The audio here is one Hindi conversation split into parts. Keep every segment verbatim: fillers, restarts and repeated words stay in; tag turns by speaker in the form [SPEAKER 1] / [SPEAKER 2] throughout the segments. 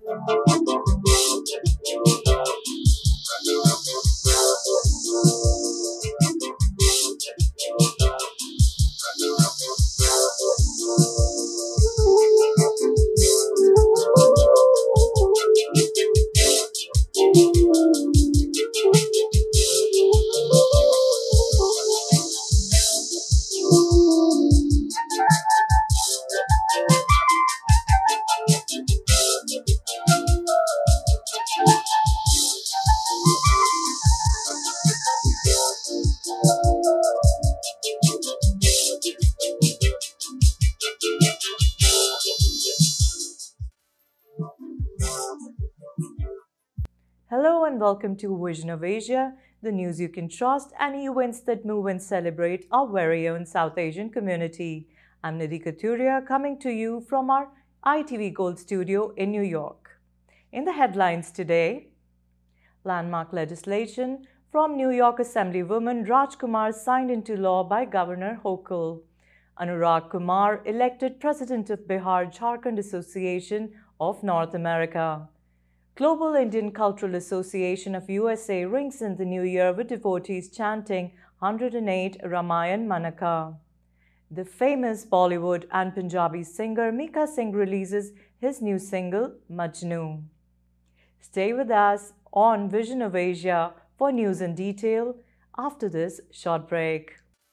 [SPEAKER 1] Hello and welcome to Vision of Asia, the news you can trust and events that move and celebrate our very own South Asian community. I'm Nidhi Katuria coming to you from our I T V Gold studio in New York. In the headlines today, landmark legislation from New York Assemblywoman Raj Kumar signed into law by Governor Hochul. Anurag Kumar elected President of Bihar Jharkhand Association of North America. Global Indian Cultural Association of U S A rings in the new year with devotees chanting one hundred eight Ramayan Manaka. The famous Bollywood and Punjabi singer Mika Singh releases his new single Majnu. Stay with us on Vision of Asia for news in detail after this short break.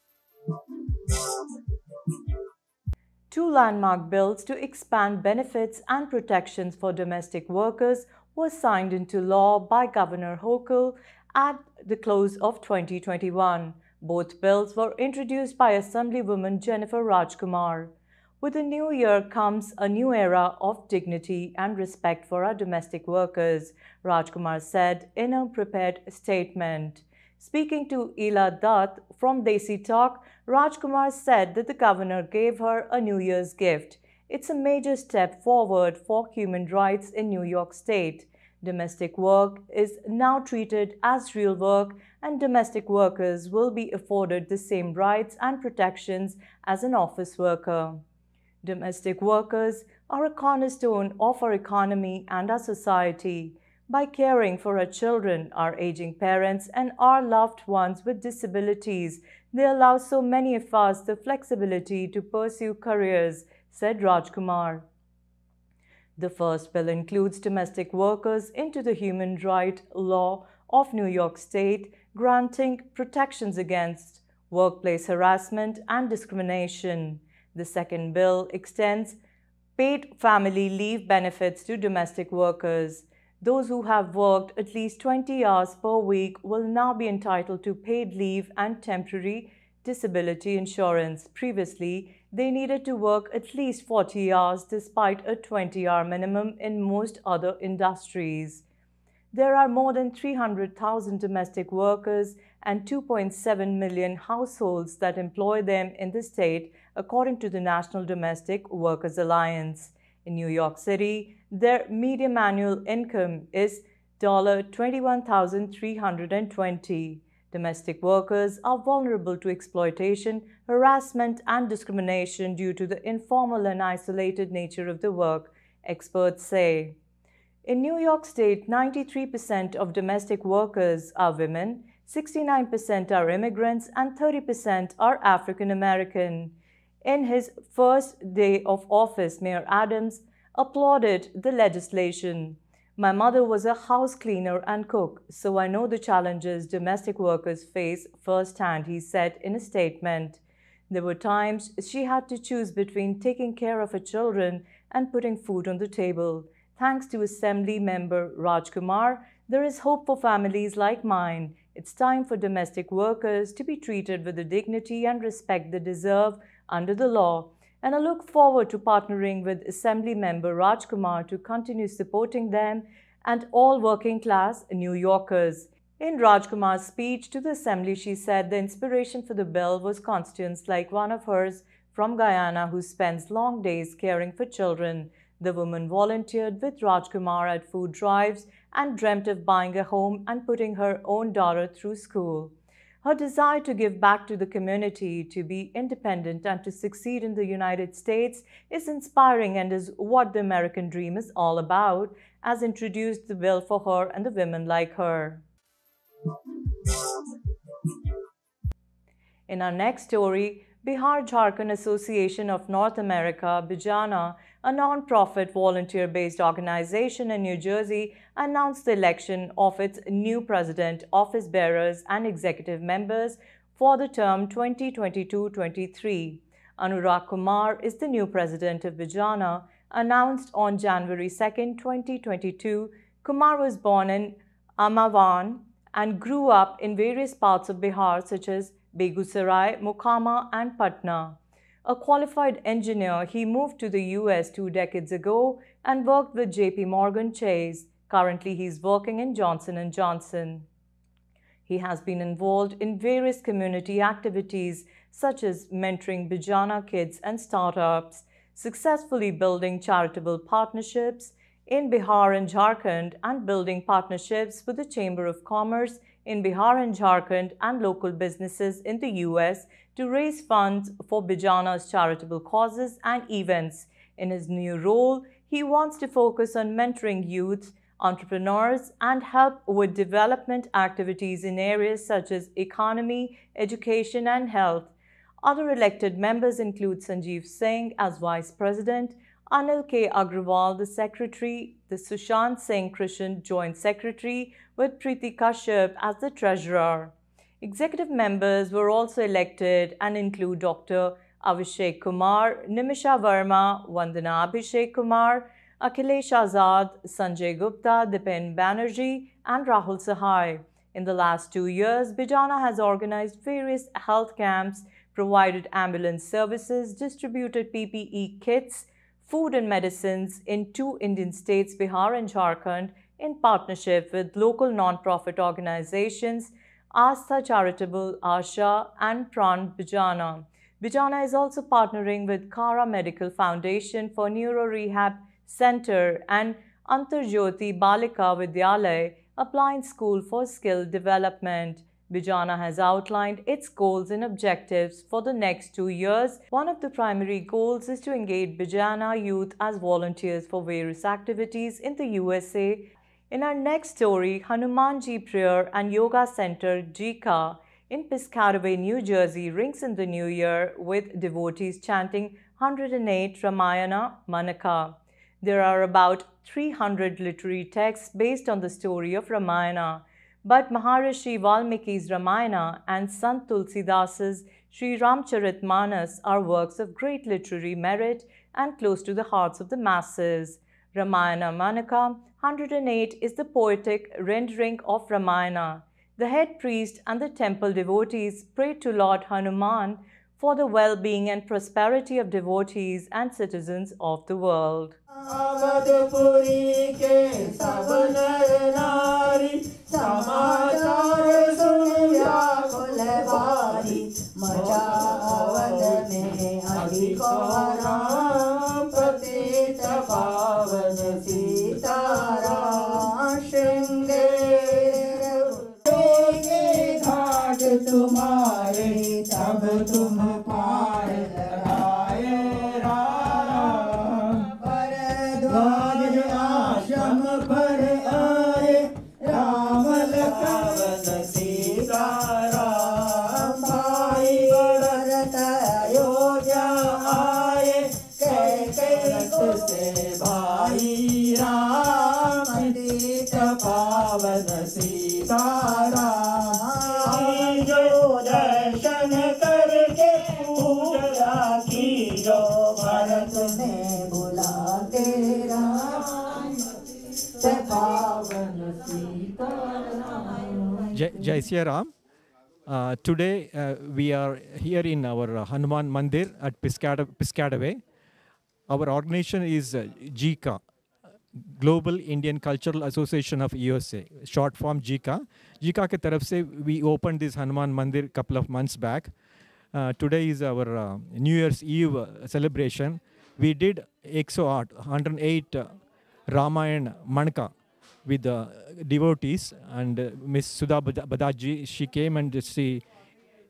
[SPEAKER 1] Two landmark bills to expand benefits and protections for domestic workers were signed into law by Governor Hochul at the close of twenty twenty-one. Both bills were introduced by Assemblywoman Jennifer Rajkumar. With the new year comes a new era of dignity and respect for our domestic workers, Rajkumar said in a prepared statement. Speaking to Ela Dutt from Desi Talk, Rajkumar said that the governor gave her a New Year's gift. It's a major step forward for human rights in New York State. Domestic work is now treated as real work, and domestic workers will be afforded the same rights and protections as an office worker. Domestic workers are a cornerstone of our economy and our society. By caring for our children, our aging parents, and our loved ones with disabilities, they allow so many of us the flexibility to pursue careers, said Rajkumar. The first bill includes domestic workers into the human right law of New York State, granting protections against workplace harassment and discrimination. The second bill extends paid family leave benefits to domestic workers. Those who have worked at least twenty hours per week will now be entitled to paid leave and temporary disability insurance. Previously, they needed to work at least forty hours despite a twenty hour minimum in most other industries. There are more than three hundred thousand domestic workers and two point seven million households that employ them in the state, according to the National Domestic Workers Alliance. In New York City, their median annual income is twenty-one thousand three hundred twenty dollars. Domestic workers are vulnerable to exploitation, harassment, and discrimination due to the informal and isolated nature of the work, experts say. In New York State, ninety-three percent of domestic workers are women, sixty-nine percent are immigrants, and thirty percent are African American. In his first day of office, Mayor Adams applauded the legislation. My mother was a house cleaner and cook, so I know the challenges domestic workers face firsthand, he said in a statement. There were times she had to choose between taking care of her children and putting food on the table. Thanks to Assembly member Rajkumar, there is hope for families like mine. It's time for domestic workers to be treated with the dignity and respect they deserve under the law, and I look forward to partnering with Assembly member Rajkumar to continue supporting them and all working-class New Yorkers. In Rajkumar's speech to the Assembly, she said the inspiration for the bill was constituents like one of hers from Guyana who spends long days caring for children. The woman volunteered with Rajkumar at food drives and dreamt of buying a home and putting her own daughter through school. Her desire to give back to the community, to be independent, and to succeed in the United States is inspiring and is what the American dream is all about, as introduced the bill for her and the women like her. In our next story, Bihar Jharkhand Association of North America, Bijana, a non-profit volunteer-based organization in New Jersey, announced the election of its new president, office bearers, and executive members for the term twenty twenty-two twenty-three. Anurag Kumar is the new president of Bijana, announced on January second, twenty twenty-two. Kumar was born in Amavan and grew up in various parts of Bihar such as Begusarai, Mokama, and Patna. A qualified engineer, he moved to the U S two decades ago and worked with J P Morgan Chase. Currently, he is working in Johnson and Johnson. He has been involved in various community activities such as mentoring Bijana kids and startups, successfully building charitable partnerships in Bihar and Jharkhand, and building partnerships with the Chamber of Commerce in Bihar and Jharkhand and local businesses in the U S to raise funds for Bijana's charitable causes and events. In his new role, he wants to focus on mentoring youth, entrepreneurs, and help with development activities in areas such as economy, education, and health. Other elected members include Sanjeev Singh as Vice President, Anil K. Agrawal, the Secretary, the Sushant Singh Krishan Joint Secretary, with Preeti Kashyap as the Treasurer. Executive members were also elected and include Doctor Abhishek Kumar, Nimisha Verma, Vandana Abhishek Kumar, Akhilesh Azad, Sanjay Gupta, Dipen Banerjee, and Rahul Sahai. In the last two years, Bijana has organized various health camps, provided ambulance services, distributed P P E kits, food and medicines in two Indian states, Bihar and Jharkhand, in partnership with local non-profit organizations, Astha Charitable, Asha, and Pran Bijana. Bijana is also partnering with Kara Medical Foundation for Neuro Rehab Center and Antarjyoti Balika Vidyalay, a blind school for skill development. Bijana has outlined its goals and objectives for the next two years. One of the primary goals is to engage Bijana youth as volunteers for various activities in the U S A. In our next story, Hanumanji Prayer and Yoga Center, J I C A, in Piscataway, New Jersey, rings in the new year with devotees chanting one hundred eight Ramayana Manaka. There are about three hundred literary texts based on the story of Ramayana, but Maharishi Valmiki's Ramayana and Sant Tulsidasa's Sri Ramcharitmanas are works of great literary merit and close to the hearts of the masses. Ramayana Manaka one hundred eight is the poetic rendering of Ramayana. The head priest and the temple devotees pray to Lord Hanuman for the well-being and prosperity of devotees and citizens of the world.
[SPEAKER 2] तुम्हारे तब तुम पार लगाए राम भरद्वाज आश्रम पर आए राम लखन सीता राम भाई भरत अयोध्या आए कैकेयी से भाई राम पतित पावन सीता राम दर्शन करके पूजा की जो भरत में बुलाते राम पावन Sita Ram.
[SPEAKER 3] Jai Shri Ram. Uh, today uh, we are here in our uh, Hanuman Mandir at Piscataway. Our organization is uh, J I C A, Global Indian Cultural Association of U S A, short form J I C A. J I C A ke taraf se we opened this Hanuman Mandir couple of months back. Uh, today is our uh, New Year's Eve uh, celebration. We did one hundred eight uh, Ramayana Manaka with the uh, devotees, and uh, Miss Sudha Badaji, she came and she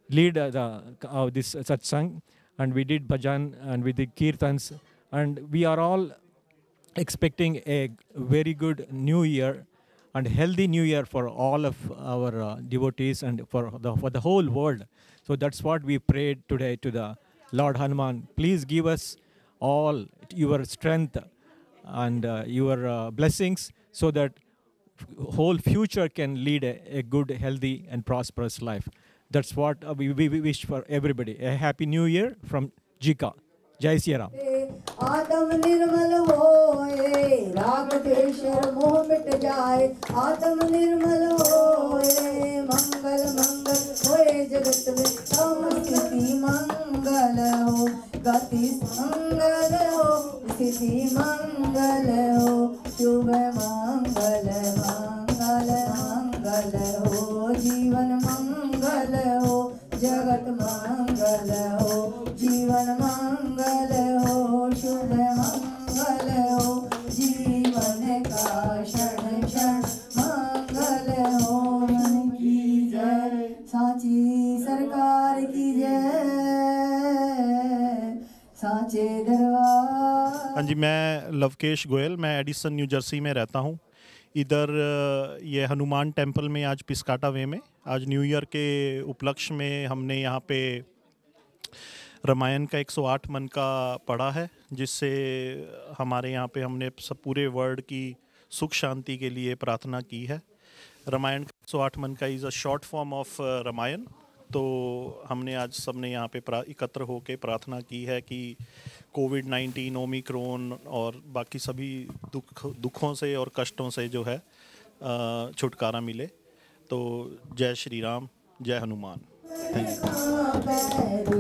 [SPEAKER 3] lead uh, the, uh, this satsang, and we did bhajan and we did kirtans, and we are all expecting a very good new year and healthy new year for all of our uh, devotees and for the, for the whole world. So that's what we prayed today to the Lord Hanuman. Please give us all your strength and uh, your uh, blessings so that whole future can lead a, a good, healthy and prosperous life. That's what uh, we, we, we wish for everybody. A happy new year from Jika. Jai Sri Ram.
[SPEAKER 2] आत्म निर्मल होए राग द्वेषर मोह मिट जाए आत्म निर्मल होए मंगल मंगल होए जगत में समस्थिति मंगल हो गति मंगल हो स्थिति मंगल हो शुभ मंगल मंगल मंगल हो जीवन मंगल हो जगत मंगल हो जीवन मंगल हो शुभ मंगल हो जीवन का क्षण क्षण मंगल हो की जय साची सरकार की जय साचे दरबार।
[SPEAKER 4] हाँ जी, मैं लवकेश गोयल, मैं एडिसन न्यू जर्सी में रहता हूँ। इधर ये हनुमान टेम्पल में आज पिस्काटा वे में आज न्यू ईयर के उपलक्ष्य में हमने यहाँ पे रामायण का एक सौ आठ मन का पढ़ा है, जिससे हमारे यहाँ पे हमने सब पूरे वर्ल्ड की सुख शांति के लिए प्रार्थना की है। रामायण का एक सौ आठ मन का is a short form of Ramayana. तो हमने आज सबने यहाँ पे एकत्र होकर प्रार्थना की है कि कोविड नाइन्टीन, ओमिक्रॉन और बाकी सभी दुख दुखों से और कष्टों से जो है छुटकारा मिले। तो जय श्री राम, जय हनुमान। थैंक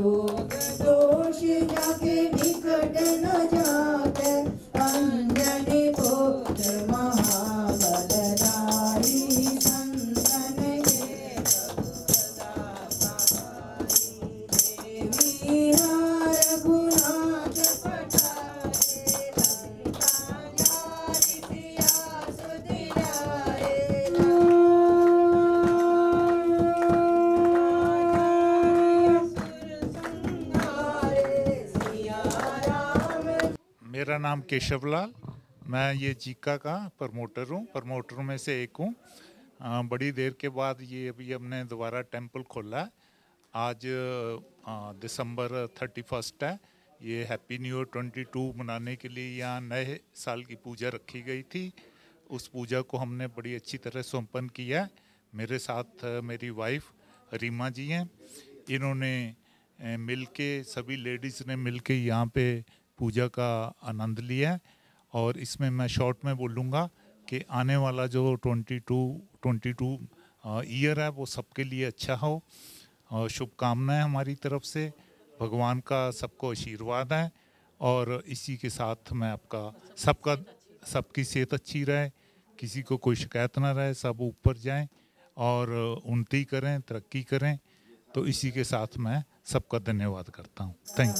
[SPEAKER 5] मेरा नाम केशवलाल, मैं ये जीका का प्रमोटर हूँ, प्रमोटरों में से एक हूँ। बड़ी देर के बाद ये अभी हमने दोबारा टेंपल खोला है। आज दिसंबर थर्टी फर्स्ट है। ये happy new year twenty two मनाने के लिए यहाँ नए साल की पूजा रखी गई थी। उस पूजा को हमने बड़ी अच्छी तरह संपन्न किया है। मेरे साथ मेरी वाइफ रीमा जी हैं। इन्होंने मिल के, सभी लेडीज़ ने मिल के यहाँ पे पूजा का आनंद लिया है। और इसमें मैं शॉर्ट में बोलूँगा कि आने वाला जो twenty two twenty two year है वो सबके लिए अच्छा हो। और शुभकामनाएं हमारी तरफ से, भगवान का सबको आशीर्वाद है। और इसी के साथ मैं आपका सबका सबकी सेहत अच्छी रहे, किसी को कोई शिकायत ना रहे, सब ऊपर जाएं और उन्नति करें, तरक्की करें। तो इसी के साथ मैं सबका धन्यवाद करता हूँ। थैंक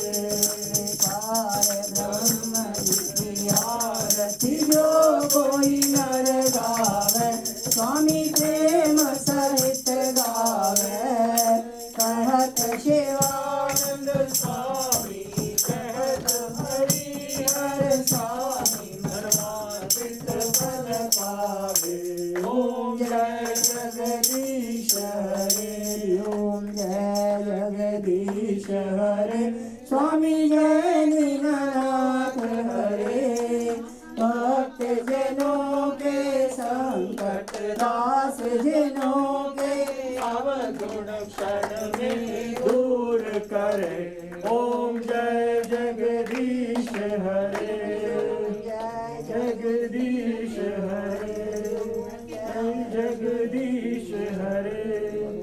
[SPEAKER 2] स्वामी जय दीनानाथ हरे, भक्त जनों के संकट दास जनों के अवगुण क्षण में दूर करे। ओम जय जगदीश हरे, जय जगदीश हरे, जय जगदीश हरे,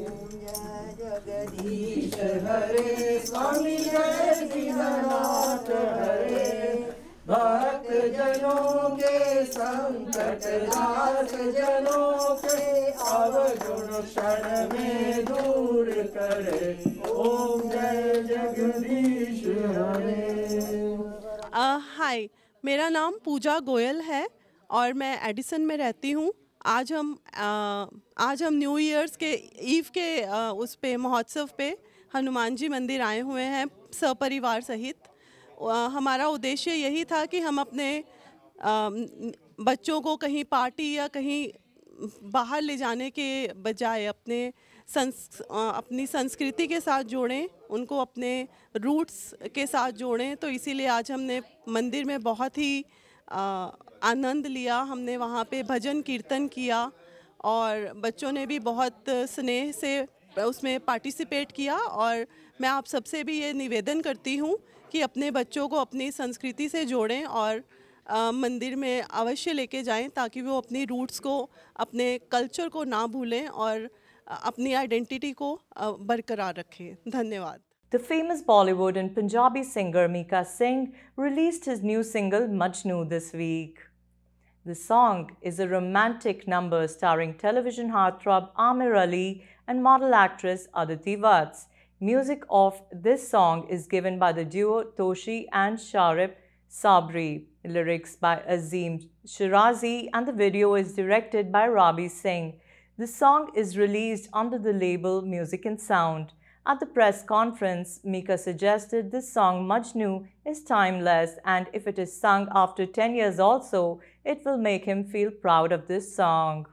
[SPEAKER 2] जगदीश हरे। स्वामी जय दीनानाथ हरे, भक्त जनों के संकट दास जनों के अवगुण क्षण में दूर करे। ओम जय जगदीश हरे।
[SPEAKER 6] हाय, मेरा नाम पूजा गोयल है और मैं एडिसन में रहती हूँ। आज हम आ, आज हम न्यू ईयर्स के ईव के आ, उस पे महोत्सव पे हनुमान जी मंदिर आए हुए हैं सपरिवार सहित। आ, हमारा उद्देश्य यही था कि हम अपने आ, बच्चों को कहीं पार्टी या कहीं बाहर ले जाने के बजाय अपने संस अपनी संस्कृति के साथ जोड़ें, उनको अपने रूट्स के साथ जोड़ें। तो इसीलिए आज हमने मंदिर में बहुत ही आ, आनंद लिया। हमने वहाँ पे भजन कीर्तन किया और बच्चों ने भी बहुत स्नेह से उसमें पार्टिसिपेट किया। और मैं आप सबसे भी ये निवेदन करती हूँ कि अपने बच्चों को अपनी संस्कृति से जोड़ें और आ, मंदिर में अवश्य लेके जाएं ताकि वो अपनी रूट्स को, अपने कल्चर को ना भूलें और अपनी आइडेंटिटी को बरकरार रखें। धन्यवाद।
[SPEAKER 1] The famous Bollywood and Punjabi singer Mika Singh released his new single Majnu this week. The song is a romantic number starring television heartthrob Aamir Ali and model actress Aditi Vats. Music of this song is given by the duo Toshi and Sharif Sabri. Lyrics by Azim Shirazi and the video is directed by Rabi Singh. The song is released under the label Music and Sound. At the press conference, Mika suggested this song Majnu is timeless and if it is sung after ten years also, it will make him feel proud of this song.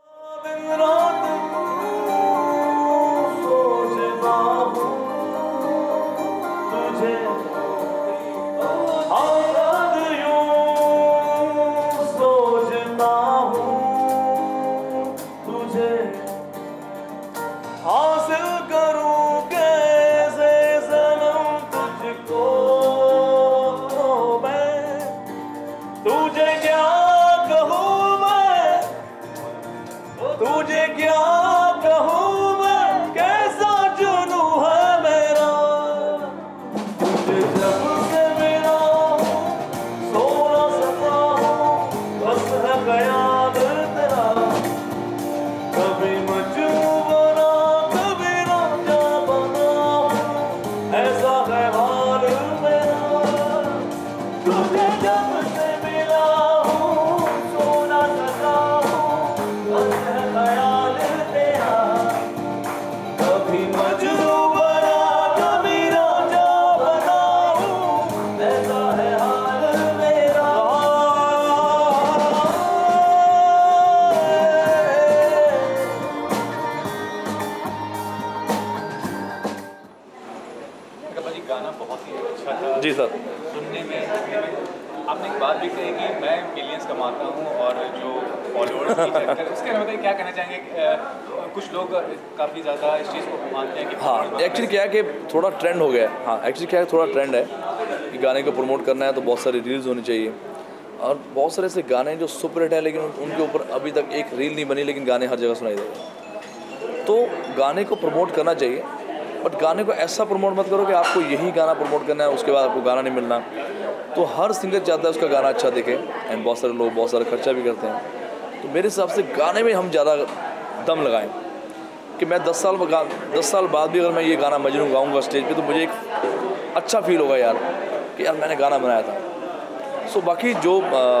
[SPEAKER 7] जी सर।
[SPEAKER 8] सुनने में आपने एक बात भी कही कि मैं मिलियंस कमाता हूँ और जो फॉलोअर्स की चक्कर, उसके बारे में क्या कहना चाहेंगे? कुछ लोग काफ़ी ज़्यादा इस चीज़ को मानते हैं कि
[SPEAKER 7] हाँ, एक्चुअली क्या है कि थोड़ा ट्रेंड हो गया है। हाँ, एक्चुअली क्या है, थोड़ा ट्रेंड है कि गाने को प्रमोट करना है तो बहुत सारी रील्स होनी चाहिए और बहुत सारे ऐसे गाने जो सुपर हिट है लेकिन उनके ऊपर अभी तक एक रील नहीं बनी, लेकिन गाने हर जगह सुनाई देंगे। तो गाने को प्रमोट करना चाहिए, बट गाने को ऐसा प्रमोट मत करो कि आपको यही गाना प्रमोट करना है, उसके बाद आपको गाना नहीं मिलना। तो हर सिंगर चाहता है उसका गाना अच्छा दिखे एंड बहुत सारे लोग बहुत सारा खर्चा भी करते हैं। तो मेरे हिसाब से गाने में हम ज़्यादा दम लगाएं कि मैं दस साल बाद दस साल बाद भी अगर मैं ये गाना मजनू गाऊंगा स्टेज पे तो मुझे एक अच्छा फील होगा यार कि यार मैंने गाना बनाया था। सो so, बाकी जो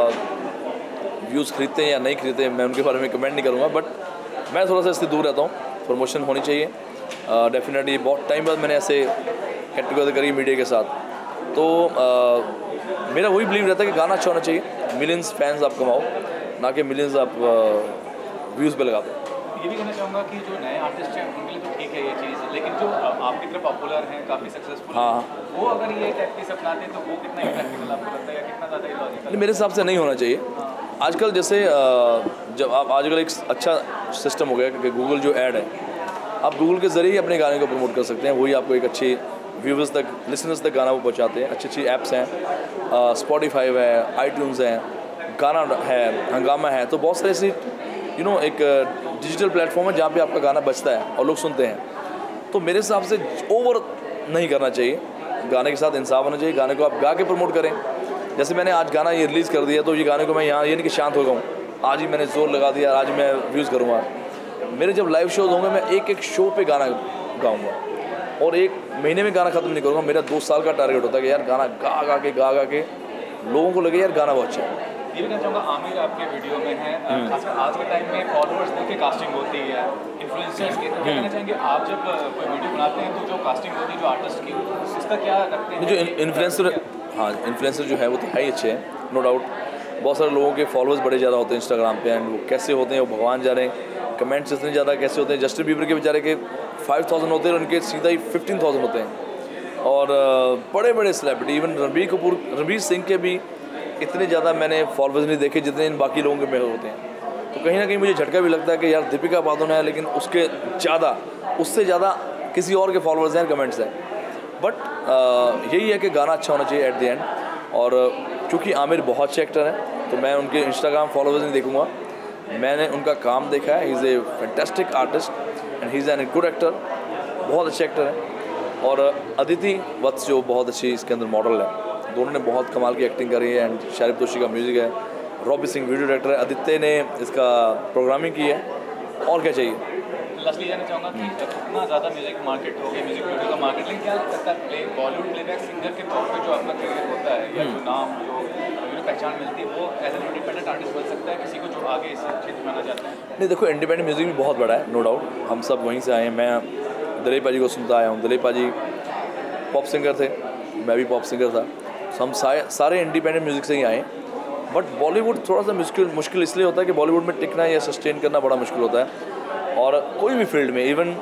[SPEAKER 7] व्यूज़ खरीदते हैं या नहीं खरीदते हैं मैं उनके बारे में कमेंट नहीं करूँगा, बट मैं थोड़ा सा इससे दूर रहता हूँ। प्रमोशन होनी चाहिए डेफिनेटली। uh, बहुत टाइम बाद मैंने ऐसे गेट टुगेदर करी मीडिया के साथ, तो uh, मेरा वही बिलीव रहता है कि गाना अच्छा होना चाहिए, मिलियंस फैंस आप कमाओ, ना कि मिलियंस आप व्यूज़ पे लगा दो।
[SPEAKER 8] ये भी कहना चाहूँगा कि जो नए आर्टिस्ट हैं उनके लिए तो ठीक है ये चीज़, लेकिन जो आपकी तरफ पॉपुलर हैं, काफ़ी सक्सेसफुल, हाँ, वो अगर ये टैक्टिक्स अपनाते हैं तो वो कितना इम्प्रैक्टिकल आपको लगता है या कितना ज़्यादा इलॉजिकल?
[SPEAKER 7] मेरे हिसाब से नहीं होना चाहिए। आजकल जैसे जब आप आजकल एक अच्छा सिस्टम हो गया कि गूगल जो ऐड है, आप गूगल के ज़रिए अपने गाने को प्रमोट कर सकते हैं, वही आपको एक अच्छी व्यूवर्स तक, लिसनर्स तक गाना वो पहुँचाते हैं। अच्छी अच्छी ऐप्स हैं, स्पॉटिफाई है, आईट्यून्स हैं, गाना है, हंगामा है, तो बहुत सारे ऐसी यू नो एक डिजिटल प्लेटफॉर्म है जहाँ पे आपका गाना बजता है और लोग सुनते हैं। तो मेरे हिसाब से ओवर नहीं करना चाहिए, गाने के साथ इंसाफ होना चाहिए। गाने को आप गा के प्रमोट करें। जैसे मैंने आज गाना ये रिलीज़ कर दिया तो ये गाने को मैं यहाँ ये नहीं कि शांत हो गया हूँ, आज ही मैंने जोर लगा दिया, आज मैं व्यूज़ करूँगा। मेरे जब लाइव शोज होंगे मैं एक एक शो पे गाना गाऊँगा और एक महीने में गाना ख़त्म नहीं करूँगा। मेरा दो साल का टारगेट होता है कि यार गाना गा गा के गा गा के लोगों को लगे यार गाना बहुत अच्छा है।
[SPEAKER 8] ये भी कहना चाहूँगा आमिर आपके वीडियो में है, खासकर आज के टाइम में फॉलोअर्स देख के कास्टिंग होती है इन्फ्लुएंसर्स की, तो क्या कहना चाहेंगे आप जब कोई वीडियो बनाते हैं तो जो कास्टिंग होती है जो आर्टिस्ट की, उसका क्या रखते हैं?
[SPEAKER 7] जो इन्फ्लुएंसर, हाँ इन्फ्लुएंसर जो है वो तो है ही अच्छे हैं, नो डाउट। बहुत सारे लोगों के फॉलोअर्स बड़े ज़्यादा होते हैं इंस्टाग्राम पे, एंड वो कैसे होते हैं वो भगवान जा रहे हैं। कमेंट्स इतने ज़्यादा कैसे होते हैं, जस्टिन बीबर के बेचारे के फाइव थाउजेंड होते हैं और उनके सीधा ही फिफ्टीन थाउजेंड होते हैं। और बड़े बड़े सेलिब्रिटी, इवन रणबीर कपूर, रणबीर सिंह के भी इतने ज़्यादा मैंने फॉलोअर्स नहीं देखे जितने इन बाकी लोगों के में होते हैं। तो कहीं ना कहीं मुझे झटका भी लगता है कि यार दीपिका पादुकोण है, लेकिन उसके ज़्यादा, उससे ज़्यादा किसी और के फॉलोअर्स हैं, कमेंट्स हैं। बट यही है कि गाना अच्छा होना चाहिए एट द एंड। और क्योंकि आमिर बहुत अच्छे एक्टर हैं तो मैं उनके इंस्टाग्राम फॉलोअर्स नहीं देखूंगा, मैंने उनका काम देखा है। He is a fantastic artist and he is an good actor, बहुत अच्छे एक्टर हैं। और अदिति वत्स जो बहुत अच्छी इसके अंदर मॉडल है, दोनों ने बहुत कमाल की एक्टिंग करी है। एंड शारिब तोशी का म्यूज़िक है, रॉबी सिंह वीडियो डायरेक्टर है, आदित्य ने इसका प्रोग्रामिंग की है। और क्या चाहिए?
[SPEAKER 8] लास्टली जानना चाहूँगा कि इतना ज़्यादा म्यूजिक मार्केट हो गया, म्यूजिक वीडियो का मार्केट, लेकिन क्या लगता है प्ले बॉलीवुड प्लेबैक सिंगर के तौर पे जो आपका करियर होता है या जो नाम जो जो पहचान मिलती है वो एज एन इंडिपेंडेंट आर्टिस्ट बन सकता है किसी को जो आगे इस क्षेत्र में आना चाहता है?
[SPEAKER 7] नहीं, देखो इंडिपेंडेंट म्यूज़िक भी बहुत बड़ा है, नो डाउट। हम सब वहीं से आए हैं। मैं दिलीप पाजी को सुनता आया हूँ। दिलीप पाजी पॉप सिंगर थे, मैं भी पॉप सिंगर था। हम सारे इंडिपेंडेंट म्यूज़िक से ही आए। बट बॉलीवुड थोड़ा सा मुश्किल मुश्किल इसलिए होता है कि बॉलीवुड में टिकना या सस्टेन करना बड़ा मुश्किल होता है। और कोई भी फील्ड में, इवन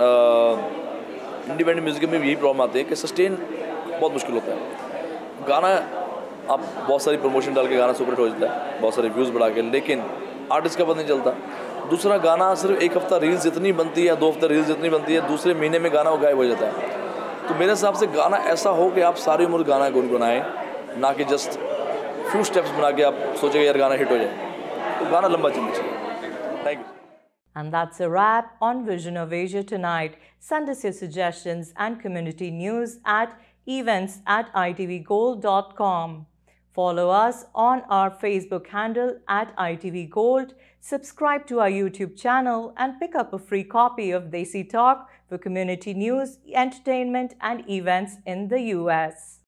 [SPEAKER 7] इंडिपेंडेंट म्यूज़िक में भी यही प्रॉब्लम आती है कि सस्टेन बहुत मुश्किल होता है। गाना आप बहुत सारी प्रमोशन डाल के गाना सुपर हिट हो जाता है, बहुत सारे व्यूज़ बढ़ा के, लेकिन आर्टिस्ट का पता नहीं चलता। दूसरा, गाना सिर्फ एक हफ्ता रील्स जितनी बनती है या दो हफ्ता रील्स जितनी बनती है, दूसरे महीने में गाना वो गायब हो जाता है। तो मेरे हिसाब से गाना ऐसा हो कि आप सारी उम्र गाना गुनगुनाएं, ना कि जस्ट फ्यू स्टेप्स बना के आप सोचेंगे यार गाना हिट हो जाए। तो गाना लंबा चलना चाहिए। Thank you.
[SPEAKER 1] And that's a wrap on Vision of Asia tonight. Send us your suggestions and community news at events at i t v gold dot com. Follow us on our Facebook handle at I T V Gold. Subscribe to our YouTube channel and pick up a free copy of Desi Talk for community news, entertainment and events in the U S.